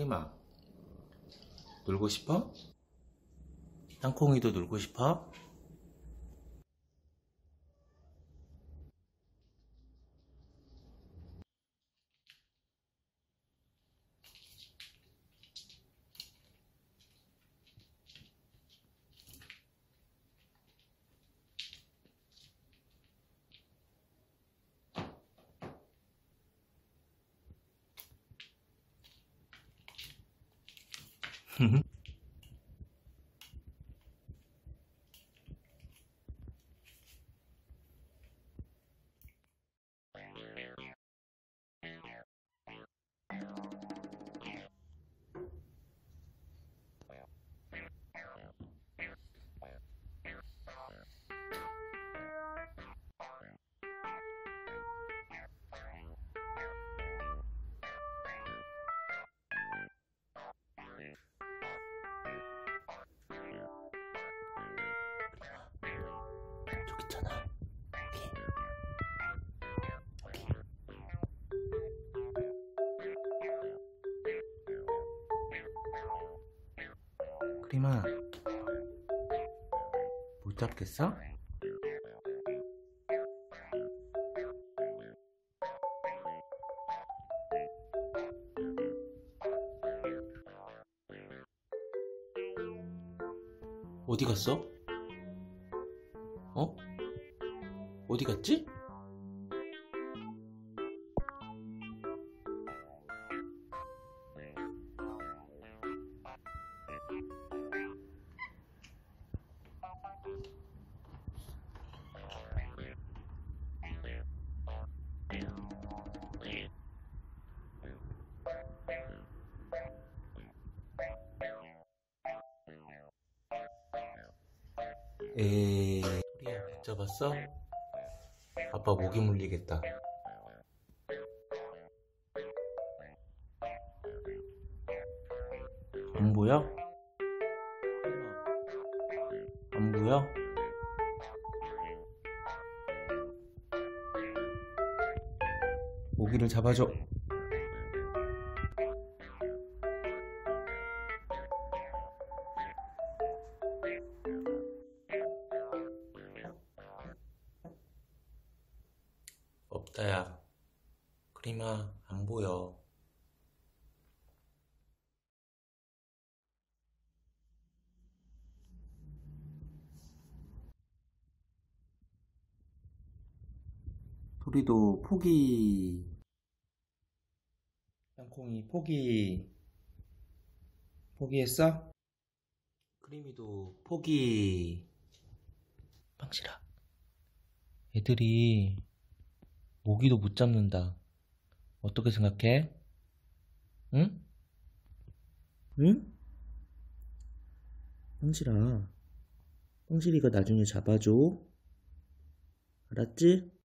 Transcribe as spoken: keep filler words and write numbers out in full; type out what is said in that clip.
크림아, 놀고 싶어? 땅콩이도 놀고 싶어? 저기 있잖아. 여기. 여기. 크림아, 못 잡겠어? 어디 갔어? 어? 어디 갔지? 에이, 소리야, 못 잡았어? 아빠 모기 물리겠다. 안 보여? 안 보여? 모기를 잡아줘. 없다야. 크림아, 안 보여. 소리도 포기. 땅콩이 포기. 포기했어? 크림이도 포기. 빵실아, 애들이 모기도 못 잡는다. 어떻게 생각해? 응? 응? 빵실아, 빵실이가 나중에 잡아줘. 알았지?